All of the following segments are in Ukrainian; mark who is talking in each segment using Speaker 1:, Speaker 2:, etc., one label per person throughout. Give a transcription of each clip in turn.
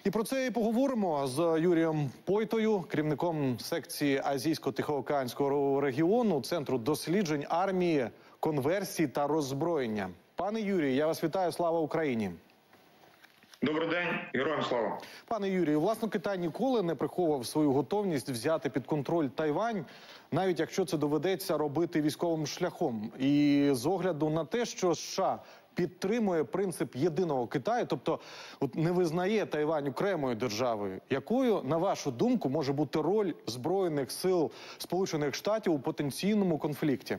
Speaker 1: І про це і поговоримо з Юрієм Пойтою, керівником секції Азійсько-Тихоокеанського регіону Центру досліджень армії, конверсії та роззброєння. Пане Юрію, я вас вітаю. Слава Україні!
Speaker 2: Добрий день, героям слава.
Speaker 1: Пане Юрію, власне, Китай ніколи не приховував свою готовність взяти під контроль Тайвань, навіть якщо це доведеться робити військовим шляхом. І з огляду на те, що США підтримує принцип єдиного Китаю, тобто не визнає Тайвань окремою державою, якою, на вашу думку, може бути роль Збройних сил Сполучених Штатів у потенційному конфлікті?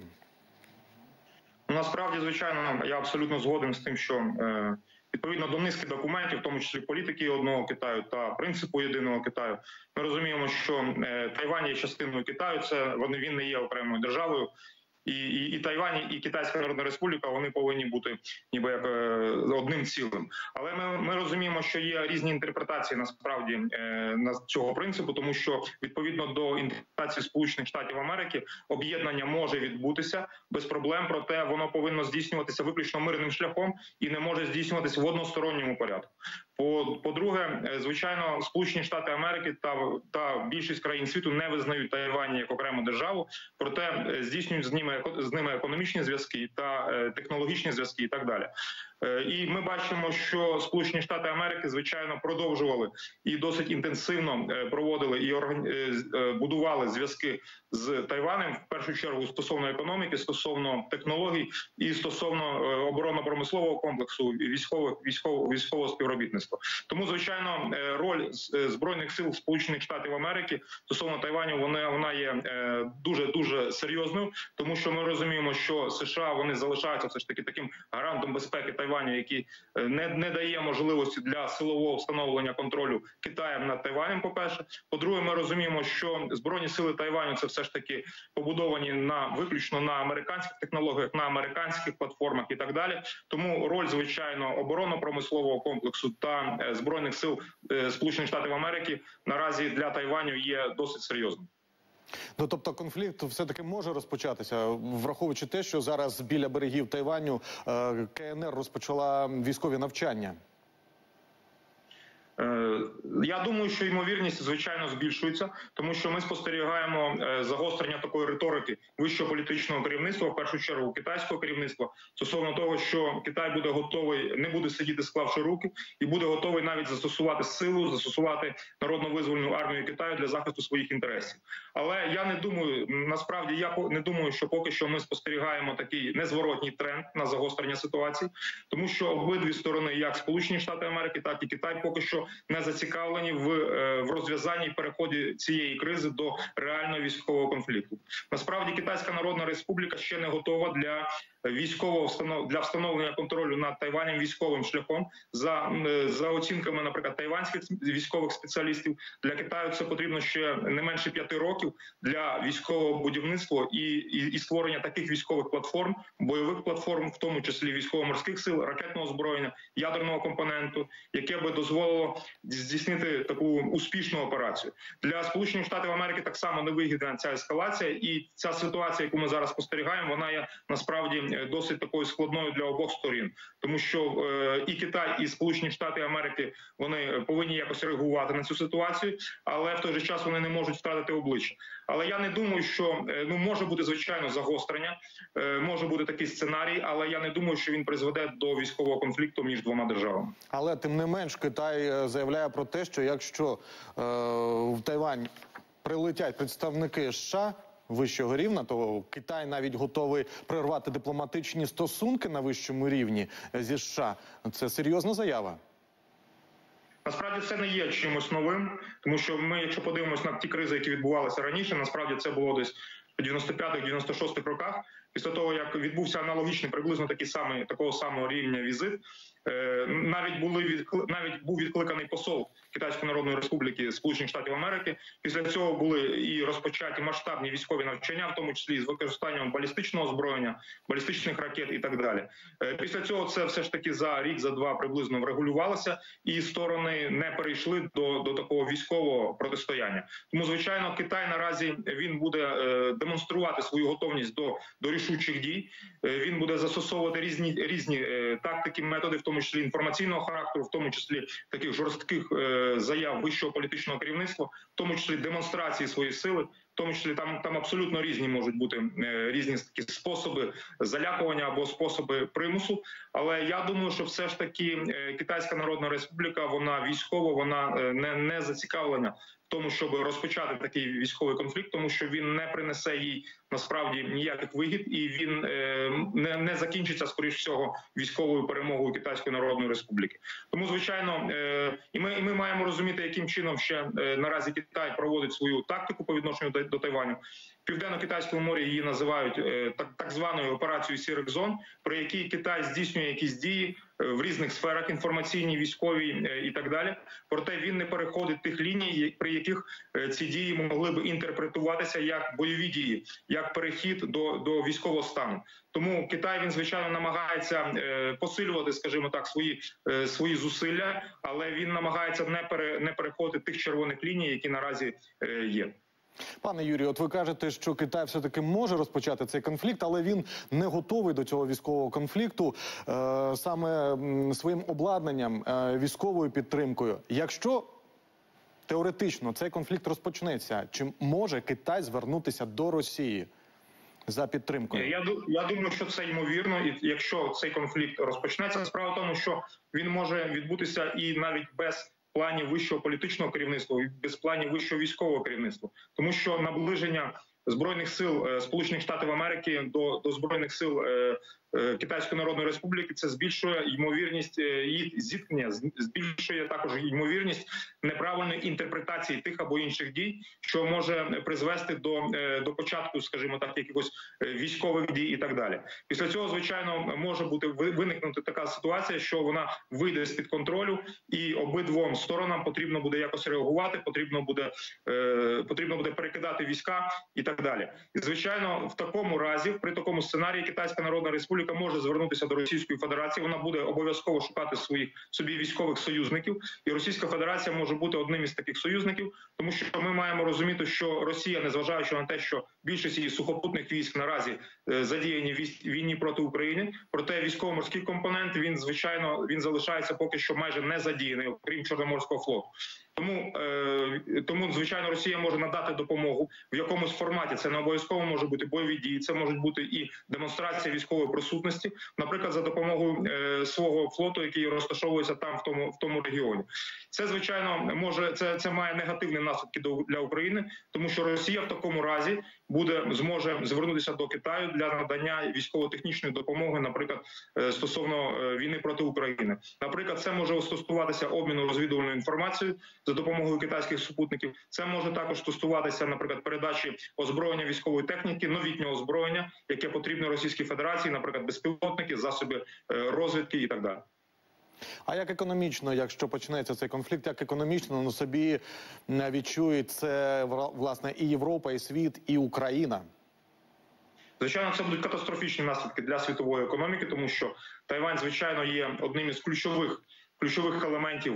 Speaker 2: Насправді, звичайно, я абсолютно згоден з тим, що відповідно до низки документів, в тому числі політики одного Китаю та принципу єдиного Китаю, ми розуміємо, що Тайвань є частиною Китаю, він не є окремою державою. І Тайвань, і Китайська Народна Республіка, вони повинні бути ніби як одним цілим. Але ми розуміємо, що є різні інтерпретації насправді цього принципу, тому що відповідно до інтерпретації Сполучених Штатів Америки об'єднання може відбутися без проблем, проте воно повинно здійснюватися виключно мирним шляхом і не може здійснюватися в односторонньому порядку. По-друге, звичайно, Сполучені Штати Америки та більшість країн світу не визнають Тайвань як окрему державу, проте здійснюють з ними економічні зв'язки та технологічні зв'язки і так далі. І ми бачимо, що Сполучені Штати Америки, звичайно, продовжували і досить інтенсивно проводили і будували зв'язки з Тайванем, в першу чергу стосовно економіки, стосовно технологій і стосовно оборонно-промислового комплексу, військового співробітництва. Тому, звичайно, роль Збройних сил Сполучених Штатів Америки стосовно Тайваню, вона є дуже серйозною, тому що ми розуміємо, що США, вони залишаються все ж таки таким гарантом безпеки Тайваню, який не дає можливості для силового встановлення контролю Китаєм над Тайванем, по-перше. По-друге, ми розуміємо, що Збройні сили Тайваню – це все ж таки побудовані виключно на американських технологіях, на американських платформах і так далі. Тому роль, звичайно, оборонно-промислового комплексу та Збройних сил Сполучених Штатів Америки наразі для Тайваню є досить серйозним.
Speaker 1: Ну, тобто конфлікт все-таки може розпочатися, враховуючи те, що зараз біля берегів Тайваню КНР розпочала військові навчання?
Speaker 2: Я думаю, що ймовірність, звичайно, збільшується, тому що ми спостерігаємо загострення такої риторики вищого політичного керівництва, в першу чергу китайського керівництва, стосовно того, що Китай буде готовий, не буде сидіти, склавши руки, і буде готовий навіть застосувати силу, застосувати народно-визвольну армію Китаю для захисту своїх інтересів. Але я не думаю, насправді, я не думаю, що поки що ми спостерігаємо такий незворотній тренд на загострення ситуації, тому що обидві сторони, як Сполучені Штати Америки, так і Китай, поки що не зацікавлені в розв'язанні і переході цієї кризи до реального військового конфлікту. Насправді, Китайська Народна Республіка ще не готова для встановлення контролю над Тайванем військовим шляхом. За оцінками, наприклад, тайванських військових спеціалістів, для Китаю це потрібно ще не менше 5 років для військового будівництва і створення таких військових платформ, бойових платформ, в тому числі військово-морських сил, ракетного озброєння, ядерного компоненту, яке би дозволило здійснити таку успішну операцію. Для Сполучених Штатів Америки так само невигідна ця ескалація, і ця ситуація, яку ми зараз спостерігаємо, вона є насправді досить такою складною для обох сторін, тому що і Китай, і Сполучені Штати Америки, вони повинні якось реагувати на цю ситуацію, але в той же час вони не можуть втратити обличчя. Але я не думаю, що може бути, звичайно, загострення, може бути такий сценарій, але я не думаю, що він призведе до військового конфлікту між двома державами.
Speaker 1: Але тим не менш Китай заявляє про те, що якщо в Тайвань прилетять представники США вищого рівня, то Китай навіть готовий прервати дипломатичні стосунки на вищому рівні зі США. Це серйозна заява.
Speaker 2: Насправді це не є чимось новим, тому що ми, якщо подивимося на ті кризи, які відбувалися раніше, насправді це було десь в 95-96 роках, після того, як відбувся аналогічний, приблизно такого самого рівня візит, навіть був відкликаний посол Китайської Народної Республіки Сполучених Штатів Америки. Після цього були і розпочаті масштабні військові навчання, в тому числі з використанням балістичного озброєння, балістичних ракет і так далі. Після цього це все ж таки за рік, за два приблизно врегулювалося, і сторони не перейшли до такого військового протистояння. Тому, звичайно, Китай наразі він буде демонструвати свою готовність до рішучих дій. Він буде застосовувати різні тактики, методи, в тому тому числі інформаційного характеру, в тому числі таких жорстких заяв вищого політичного керівництва, в тому числі демонстрації своєї сили, в тому числі там абсолютно різні можуть бути різні такі способи залякування або способи примусу. Але я думаю, що все ж таки Китайська Народна Республіка, вона військова, вона не зацікавлена в тому, щоб розпочати такий військовий конфлікт, тому що він не принесе їй насправді ніяких вигід, і він не закінчиться, скоріш всього, військовою перемогою Китайської Народної Республіки. Тому, звичайно, і ми маємо розуміти, яким чином ще наразі Китай проводить свою тактику по відношенню до Тайваню. В Південно-Китайському морі її називають так званою операцією сірих зон, при якій Китай здійснює якісь дії в різних сферах, інформаційній, військовій і так далі. Проте він не переходить тих ліній, при яких ці дії могли б інтерпретуватися як бойові дії, як перехід до військового стану. Тому Китай, він, звичайно, намагається посилювати, скажімо так, свої зусилля, але він намагається не переходити тих червоних ліній, які наразі є.
Speaker 1: Пане Юрію, от ви кажете, що Китай все-таки може розпочати цей конфлікт, але він не готовий до цього військового конфлікту саме своїм обладнанням, військовою підтримкою. Якщо теоретично цей конфлікт розпочнеться, чи може Китай звернутися до Росії за підтримкою?
Speaker 2: Я думаю, що це ймовірно, і якщо цей конфлікт розпочнеться, справа в тому, що він може відбутися і навіть без планів вищого політичного керівництва, без планів вищого військового керівництва. Тому що наближення Збройних сил Сполучених Штатів Америки до Збройних сил Китайської Народної Республіки, це збільшує ймовірність їх зіткнення, збільшує також ймовірність неправильної інтерпретації тих або інших дій, що може призвести до початку, скажімо так, якихось військових дій і так далі. Після цього, звичайно, може виникнути така ситуація, що вона вийде з-під контролю, і обидвом сторонам потрібно буде якось реагувати, потрібно буде перекидати війська і так далі. І, звичайно, в такому разі, при такому сценарії, Китайська Народна Республіка може звернутися до Російської Федерації, вона буде обов'язково шукати собі військових союзників, і Російська Федерація може бути одним із таких союзників, тому що ми маємо розуміти, що Росія, незважаючи на те, що більшість її сухопутних військ наразі задіяні в війні проти України, проте військово-морський компонент, він, звичайно, він залишається поки що майже не задіяний, окрім Чорноморського флоту. Тому, звичайно, Росія може надати допомогу в якомусь форматі. Це не обов'язково може бути бойові дії, це можуть бути і демонстрація військової присутності, наприклад, за допомогою свого флоту, який розташовується там, в тому регіоні. Це, звичайно, це має негативні наслідки для України, тому що Росія в такому разі зможе звернутися до Китаю для надання військово-технічної допомоги, наприклад, стосовно війни проти України. Наприклад, це може стосуватися обміну розвідувальною інформацією за допомогою китайських супутників. Це може також стосуватися, наприклад, передачі озброєння військової техніки, новітнього озброєння, яке потрібно Російській Федерації, наприклад, безпілотники, засоби розвідки і так далі.
Speaker 1: А як економічно, якщо почнеться цей конфлікт, як економічно на собі відчує це, власне, і Європа, і світ, і Україна?
Speaker 2: Звичайно, це будуть катастрофічні наслідки для світової економіки, тому що Тайвань, звичайно, є одним із ключових елементів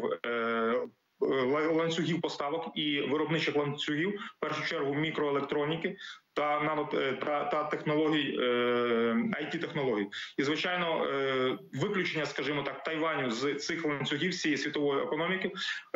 Speaker 2: ланцюгів поставок і виробничих ланцюгів, в першу чергу мікроелектроніки та технологій, IT-технологій. І, звичайно, виключення, скажімо так, Тайваню з цих ланцюгів, з цієї світової економіки,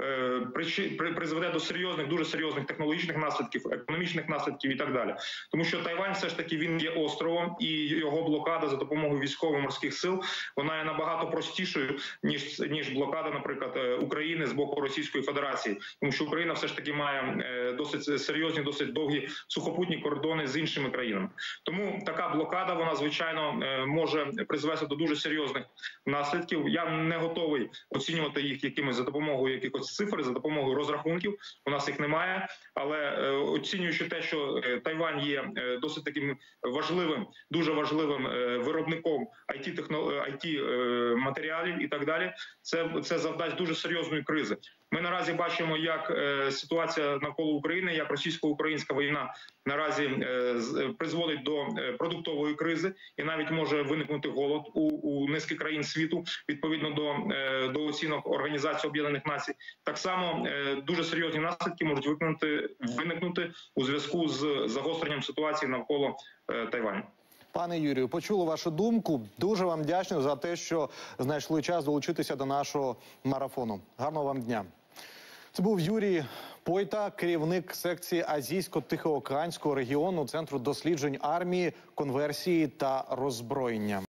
Speaker 2: призведе до дуже серйозних технологічних наслідків, економічних наслідків і так далі. Тому що Тайвань все ж таки він є островом, і його блокада за допомогою військово-морських сил, вона є набагато простішою, ніж блокада, наприклад, України з боку Російської Федерації. Тому що Україна все ж таки має досить серйозні, досить довгі сухопутні кордони з іншими країнами. Тому така блокада, вона, звичайно, може призвести до дуже серйозних наслідків. Я не готовий оцінювати їх якимось за допомогою якихось цифр, за допомогою розрахунків. У нас їх немає. Але оцінюючи те, що Тайвань є досить таким важливим, дуже важливим виробником IT-матеріалів і так далі, це завдасть дуже серйозної кризи. Ми наразі бачимо, як ситуація навколо України, як російсько-українська війна наразі призводить до продуктової кризи, і навіть може виникнути голод у низки країн світу, відповідно до оцінок Організації Об'єднаних Націй. Так само дуже серйозні наслідки можуть виникнути у зв'язку з загостренням ситуації навколо Тайваню.
Speaker 1: Пане Юрію, почули вашу думку. Дуже вам вдячний за те, що знайшли час долучитися до нашого марафону. Гарного вам дня. Це був Юрій Пойта, керівник секції Азійсько-Тихоокеанського регіону Центру досліджень армії, конверсії та роззброєння.